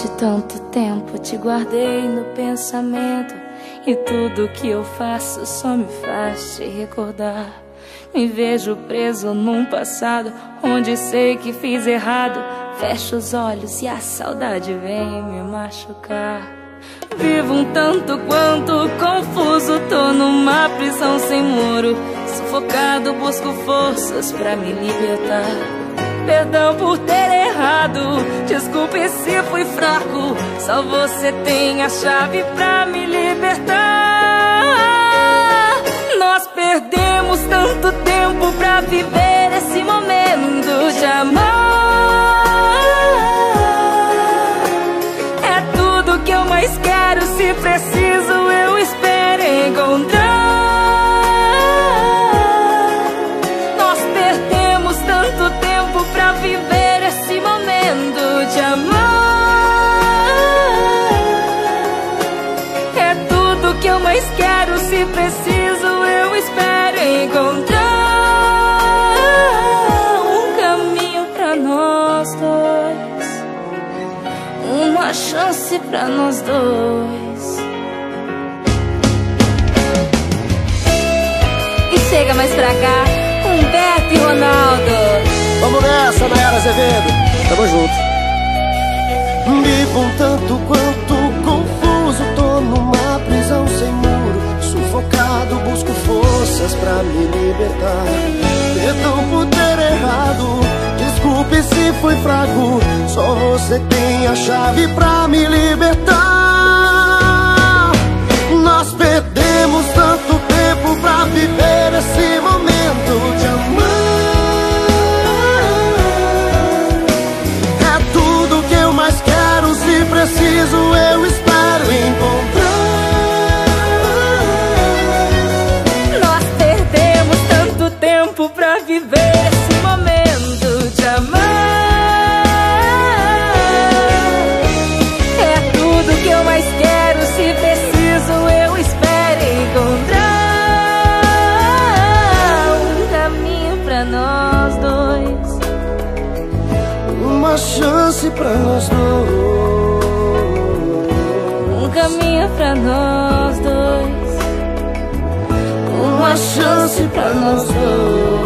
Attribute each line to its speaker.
Speaker 1: Durante tanto tempo te guardei no pensamento, e tudo que eu faço só me faz te recordar. Me vejo preso num passado onde sei que fiz errado. Fecho os olhos e a saudade vem me machucar. Vivo um tanto quanto confuso, tô numa prisão sem muro. Sufocado, busco forças pra me libertar. Perdão por ter errado, desculpe se fui fraco. Só você tem a chave pra me libertar. Nós perdemos tanto tempo pra viver esse momento de amar. É tudo que eu mais quero, se preciso eu espero encontrar. Nós perdemos tanto tempo pra viver esse momento de amar. É tudo que eu mais quero, se preciso eu espero encontrar um caminho pra nós dois, uma chance pra nós dois. E chega mais pra cá, Humberto e Ronaldo.
Speaker 2: Vamos nessa, Nayara Azevedo, tamo junto.
Speaker 3: Vivo um tanto quanto confuso, tô numa prisão sem muro. Sufocado, busco forças pra me libertar. Perdão por ter errado, desculpe se fui fraco. Só você tem a chave pra me libertar. Nós perdemos tanto tempo pra viver esse momento de amar. É tudo que eu mais quero, se preciso eu espero encontrar.
Speaker 1: Nós perdemos tanto tempo pra viver esse momento de amar. É tudo que eu mais quero, se preciso eu espero encontrar um caminho pra nós dois,
Speaker 3: uma chance pra nós dois.
Speaker 1: um caminho pra nós dois, uma chance pra nós dois.